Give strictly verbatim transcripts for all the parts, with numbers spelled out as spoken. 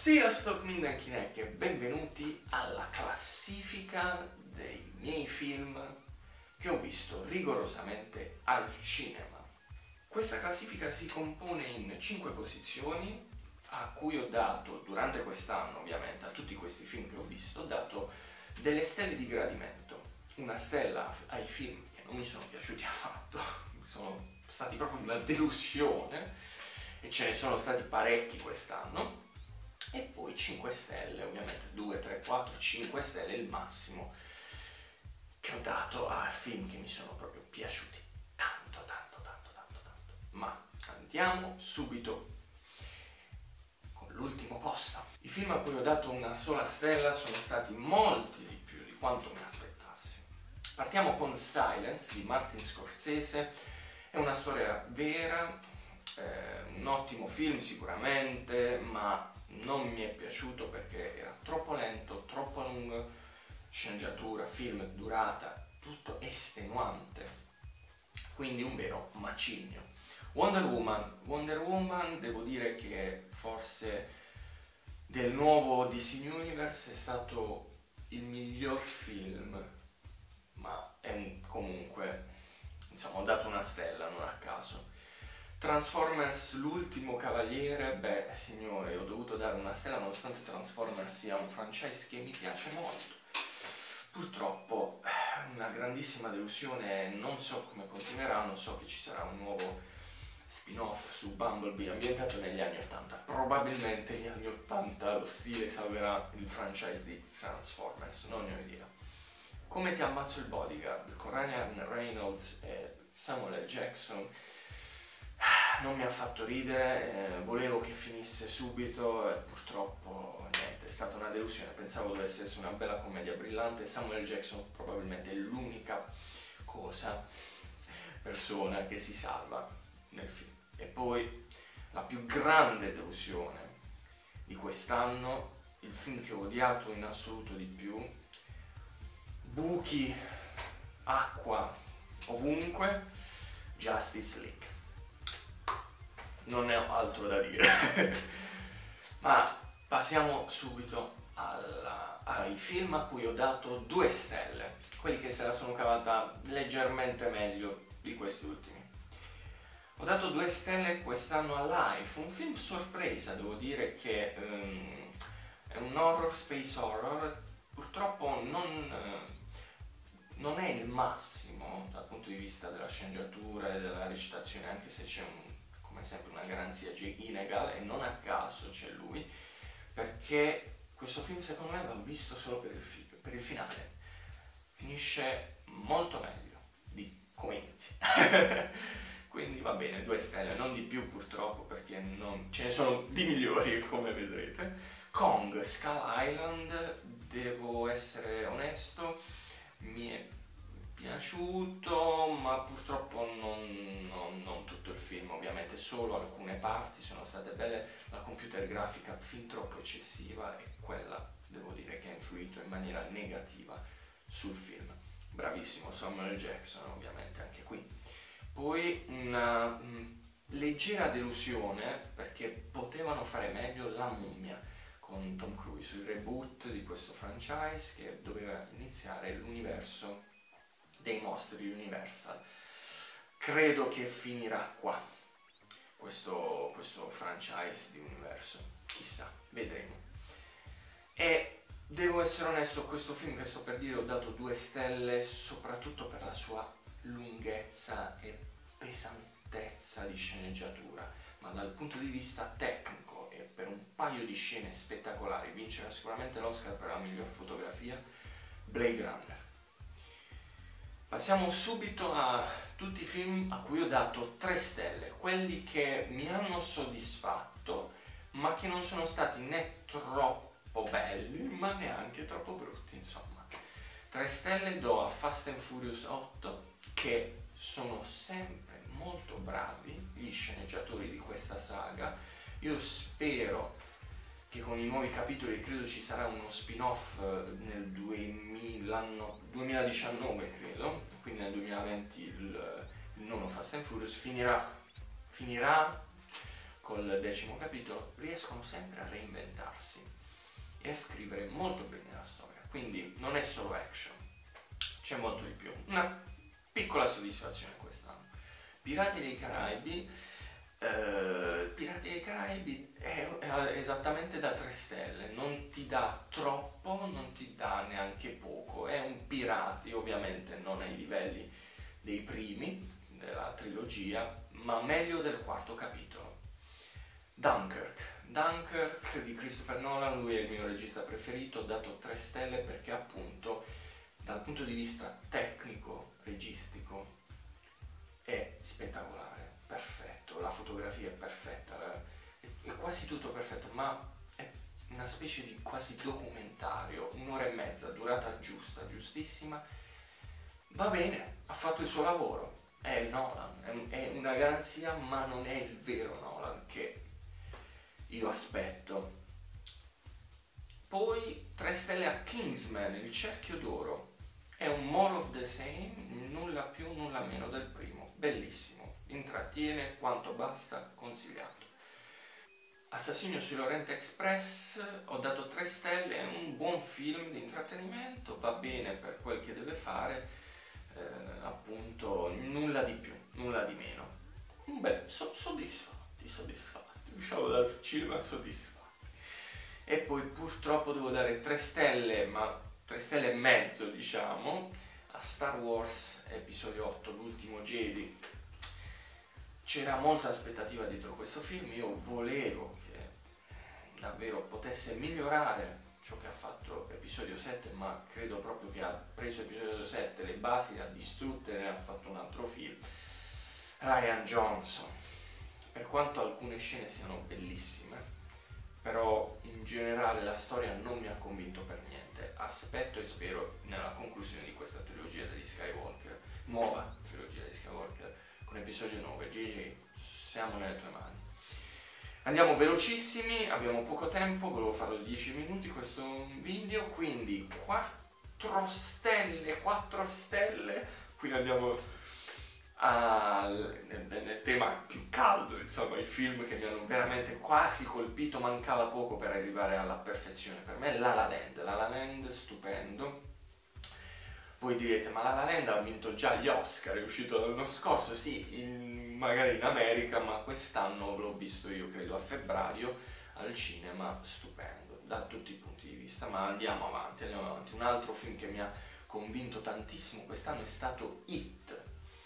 Sziasztok mindenkinek e benvenuti alla classifica dei miei film che ho visto rigorosamente al cinema. Questa classifica si compone in cinque posizioni a cui ho dato, durante quest'anno ovviamente, a tutti questi film che ho visto, ho dato delle stelle di gradimento. Una stella ai film che non mi sono piaciuti affatto, sono stati proprio una delusione e ce ne sono stati parecchi quest'anno. E poi cinque stelle, ovviamente due, tre, quattro, cinque stelle il massimo che ho dato a film che mi sono proprio piaciuti tanto, tanto, tanto, tanto, tanto. Ma andiamo subito con l'ultimo posto. I film a cui ho dato una sola stella sono stati molti di più di quanto mi aspettassi. Partiamo con Silence di Martin Scorsese. È una storia vera, eh, un ottimo film sicuramente, ma non mi è piaciuto perché era troppo lento, troppo lungo, sceneggiatura, film, durata, tutto estenuante, quindi un vero macigno. Wonder Woman, Wonder Woman devo dire che forse del nuovo D C Universe è stato il miglior film, ma è comunque, insomma, ho dato una stella, non a caso. Transformers l'ultimo cavaliere, beh signore, ho dovuto dare una stella nonostante Transformers sia un franchise che mi piace molto. Purtroppo una grandissima delusione, non so come continuerà, non so che ci sarà un nuovo spin-off su Bumblebee ambientato negli anni ottanta. Probabilmente negli anni ottanta lo stile salverà il franchise di Transformers, non ne ho idea. Come ti ammazzo il bodyguard, con Ryan Reynolds e Samuel L. Jackson, non mi ha fatto ridere, eh, volevo che finisse subito e purtroppo niente, è stata una delusione, pensavo dovesse essere una bella commedia brillante. Samuel L. Jackson probabilmente è l'unica cosa, persona che si salva nel film. E poi la più grande delusione di quest'anno, il film che ho odiato in assoluto di più, buchi, acqua ovunque, Justice League. Non ne ho altro da dire. Ma passiamo subito alla, ai film a cui ho dato due stelle, quelli che se la sono cavata leggermente meglio di questi ultimi. Ho dato due stelle quest'anno a Life, un film sorpresa, devo dire che um, è un horror, space horror, purtroppo non, uh, non è il massimo dal punto di vista della sceneggiatura e della recitazione, anche se c'è un come sempre una garanzia inegale, e non a caso c'è lui, perché questo film secondo me va visto solo per il, fi per il finale. Finisce molto meglio di come inizia. Quindi va bene, due stelle, non di più purtroppo, perché non... ce ne sono di migliori come vedrete. Kong, Skull Island, devo essere onesto, mi è piaciuto, ma purtroppo non, non, non tutto il film, ovviamente solo alcune parti sono state belle. La computer grafica fin troppo eccessiva e quella devo dire che ha influito in maniera negativa sul film. Bravissimo Samuel L. Jackson ovviamente anche qui. Poi una mh, leggera delusione perché potevano fare meglio La Mummia con Tom Cruise, il reboot di questo franchise che doveva iniziare l'universo dei mostri Universal. Credo che finirà qua questo, questo franchise di universo, chissà, vedremo. E devo essere onesto, questo film che sto per dire ho dato due stelle soprattutto per la sua lunghezza e pesantezza di sceneggiatura, ma dal punto di vista tecnico e per un paio di scene spettacolari vincerà sicuramente l'Oscar per la miglior fotografia, Blade Runner. Passiamo subito a tutti i film a cui ho dato tre stelle, quelli che mi hanno soddisfatto, ma che non sono stati né troppo belli, ma neanche troppo brutti, insomma. tre stelle do a Fast and Furious otto, che sono sempre molto bravi gli sceneggiatori di questa saga. Io spero che con i nuovi capitoli, credo ci sarà uno spin-off nel duemiladiciannove, credo, quindi nel duemilaventi il, il nono Fast and Furious finirà, finirà col decimo capitolo. Riescono sempre a reinventarsi e a scrivere molto bene la storia, quindi non è solo action, c'è molto di più. Una piccola soddisfazione quest'anno. Pirati dei Caraibi, eh, Pirati dei Caraibi è, è esattamente da tre stelle, non ti dà troppo, non ti dà neanche poco, è un pirati, ovviamente non ai livelli dei primi della trilogia, ma meglio del quarto capitolo. Dunkirk, Dunkirk di Christopher Nolan, lui è il mio regista preferito, ho dato tre stelle perché appunto dal punto di vista tecnico, registico, è spettacolare, perfetto, la fotografia è perfetta, è quasi tutto perfetto, ma è una specie di quasi documentario, un'ora e mezza, durata giusta, giustissima, va bene, ha fatto il suo lavoro, è il Nolan, è una garanzia, ma non è il vero Nolan che io aspetto. Poi tre stelle a Kingsman, Il cerchio d'oro, è un more of the same, nulla più, nulla meno del primo, bellissimo, intrattiene quanto basta, consigliato. Assassinio sull'Orient Express, ho dato tre stelle, è un buon film di intrattenimento, va bene per quel che deve fare, eh, appunto nulla di più, nulla di meno. Beh, so, soddisfatti, soddisfatti, usciamo dal cinema soddisfatti. E poi purtroppo devo dare tre stelle, ma tre stelle e mezzo diciamo, a Star Wars Episodio otto, L'ultimo Jedi. C'era molta aspettativa dietro questo film, io volevo che davvero potesse migliorare ciò che ha fatto Episodio sette, ma credo proprio che ha preso Episodio sette, le basi le ha distrutte e ne ha fatto un altro film. Rian Johnson, per quanto alcune scene siano bellissime, però in generale la storia non mi ha convinto per niente. Aspetto e spero nella conclusione di questa trilogia degli Skywalker, nuova trilogia degli Skywalker, con Episodio nove, J J, siamo nelle tue mani. Andiamo velocissimi, abbiamo poco tempo, volevo farlo di dieci minuti questo video, quindi quattro stelle, quattro stelle, quindi andiamo al, nel, nel tema più caldo, insomma, i film che mi hanno veramente quasi colpito, mancava poco per arrivare alla perfezione. Per me La La Land, La La Land stupendo. Voi direte, ma La La Land ha vinto già gli Oscar, è uscito l'anno scorso, sì, in, magari in America, ma quest'anno l'ho visto io, credo a febbraio, al cinema, stupendo, da tutti i punti di vista. Ma andiamo avanti, andiamo avanti. Un altro film che mi ha convinto tantissimo quest'anno è stato It.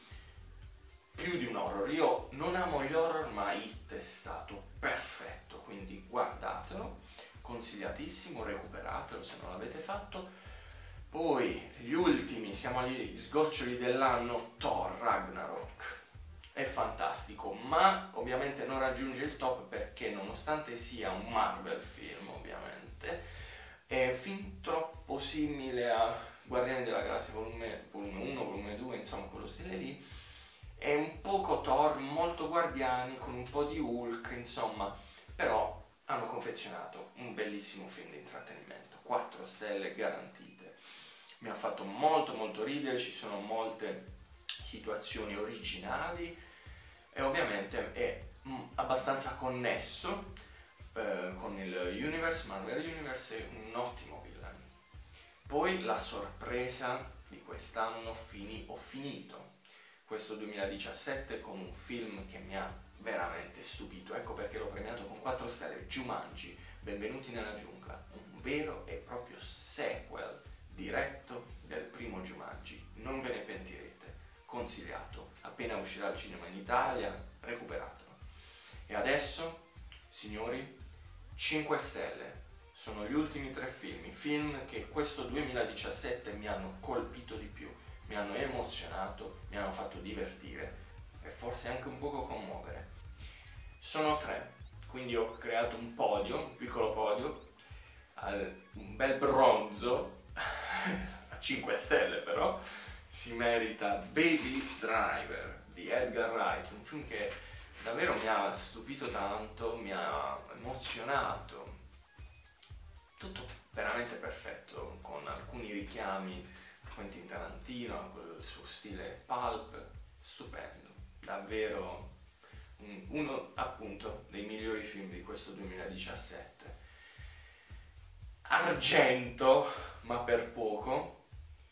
Più di un horror, io non amo gli horror, ma It è stato perfetto, quindi guardatelo, consigliatissimo, recuperatelo se non l'avete fatto. Poi gli ultimi, siamo agli sgoccioli dell'anno, Thor Ragnarok, è fantastico, ma ovviamente non raggiunge il top perché nonostante sia un Marvel film, ovviamente, è fin troppo simile a Guardiani della Galassia volume, volume uno, volume due, insomma quello stile lì. È un poco Thor, molto Guardiani, con un po' di Hulk, insomma, però hanno confezionato un bellissimo film di intrattenimento, quattro stelle garantite. Mi ha fatto molto molto ridere, ci sono molte situazioni originali e ovviamente è mm, abbastanza connesso eh, con il universe, Marvel Universe, è un ottimo villain. Poi la sorpresa di quest'anno, fini, ho finito questo duemiladiciassette con un film che mi ha veramente stupito, ecco perché l'ho premiato con quattro stelle, Jumanji, Benvenuti nella giungla, un vero e proprio sequel diretto del primo Jumanji, non ve ne pentirete, consigliato, appena uscirà al cinema in Italia, recuperatelo. E adesso, signori, cinque stelle, sono gli ultimi tre film, i film che questo duemiladiciassette mi hanno colpito di più, mi hanno emozionato, mi hanno fatto divertire e forse anche un poco commuovere. Sono tre, quindi ho creato un podio, un piccolo podio, un bel bronzo, a cinque stelle però, si merita Baby Driver di Edgar Wright, un film che davvero mi ha stupito tanto, mi ha emozionato, tutto veramente perfetto, con alcuni richiami Quentin Tarantino, con il suo stile pulp, stupendo, davvero uno appunto dei migliori film di questo duemiladiciassette. argento, ma per poco.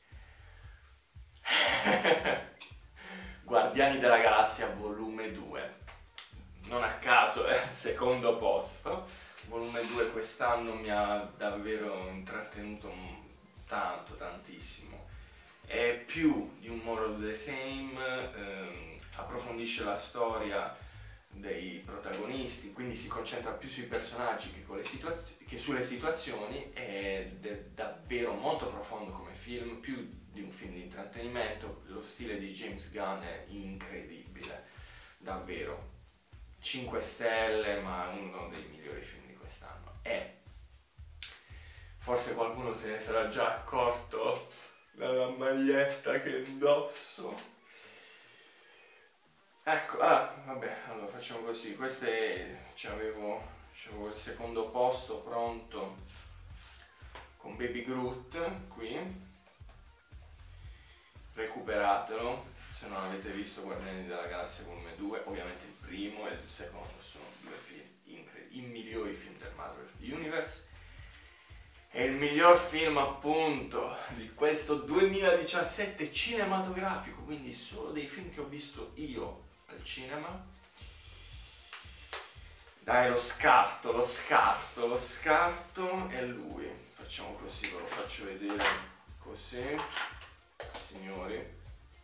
Guardiani della Galassia volume due, non a caso è al secondo posto. Volume due quest'anno mi ha davvero intrattenuto tanto, tantissimo. È più di un more of the same, ehm, approfondisce la storia dei protagonisti, quindi si concentra più sui personaggi che, con le situaz- che sulle situazioni, ed è davvero molto profondo come film, più di un film di intrattenimento. Lo stile di James Gunn è incredibile, davvero. cinque stelle, ma uno dei migliori film di quest'anno. E forse qualcuno se ne sarà già accorto dalla maglietta che indosso. Ecco, ah, vabbè, allora facciamo così. Queste c'avevo, c'avevo il secondo posto pronto con Baby Groot qui. Recuperatelo se non avete visto Guardiani della Galassia volume due. Ovviamente il primo e il secondo sono due film incredibili, i migliori film del Marvel Universe. È il miglior film appunto di questo duemiladiciassette cinematografico, quindi solo dei film che ho visto io al cinema. Dai, lo scarto, lo scarto, lo scarto è lui. Facciamo così, ve lo faccio vedere così, signori.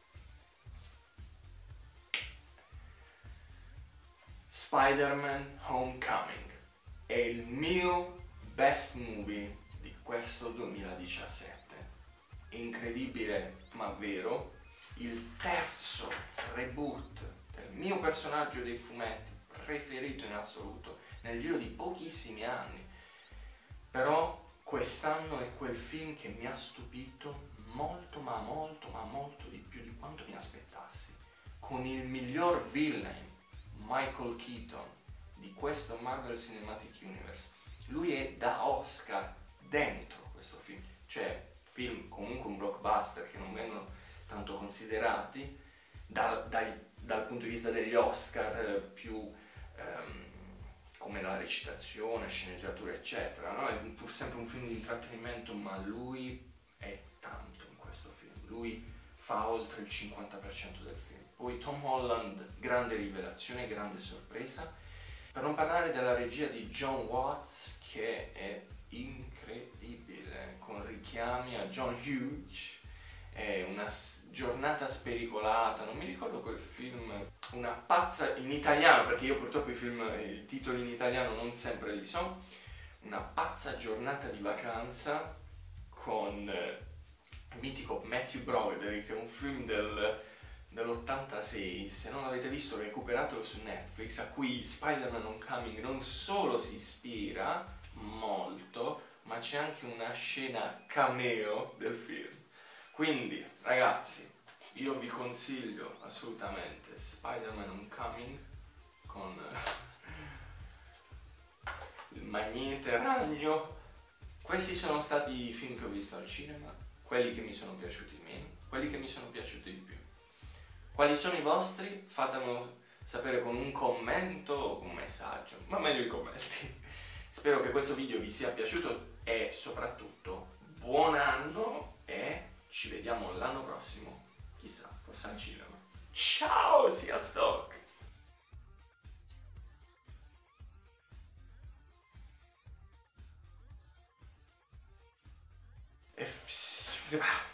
Spider-Man Homecoming è il mio best movie di questo duemiladiciassette. Incredibile ma vero, il terzo reboot del mio personaggio dei fumetti preferito in assoluto nel giro di pochissimi anni. Però quest'anno è quel film che mi ha stupito molto ma molto ma molto di più di quanto mi aspettassi, con il miglior villain, Michael Keaton, di questo Marvel Cinematic Universe. Lui è da Oscar dentro questo film, cioè film comunque un blockbuster che non vengono tanto considerati dal, dal, dal punto di vista degli Oscar, eh, più ehm, come la recitazione, sceneggiatura eccetera, no? È pur sempre un film di intrattenimento, ma lui è tanto in questo film, lui fa oltre il cinquanta per cento del film. Poi Tom Holland, grande rivelazione, grande sorpresa, per non parlare della regia di John Watts, che è incredibile, con richiami a John Hughes. È una giornata spericolata, non mi ricordo quel film, una pazza in italiano, perché io purtroppo i film, i titoli in italiano non sempre li so. Una pazza giornata di vacanza con eh, il mitico Matthew Broderick, è un film del dell'ottantasei, se non l'avete visto recuperatelo su Netflix, a cui Spider-Man Homecoming non solo si ispira molto, ma c'è anche una scena cameo del film. Quindi ragazzi, io vi consiglio assolutamente Spider-Man Homecoming con il Magnete Ragno. Questi sono stati i film che ho visto al cinema, quelli che mi sono piaciuti meno, quelli che mi sono piaciuti di più. Quali sono i vostri? Fatemelo sapere con un commento o un messaggio, ma meglio i commenti. Spero che questo video vi sia piaciuto e soprattutto buon anno, e ci vediamo l'anno prossimo, chissà, forse al cinema. Ciao, sia Stock! E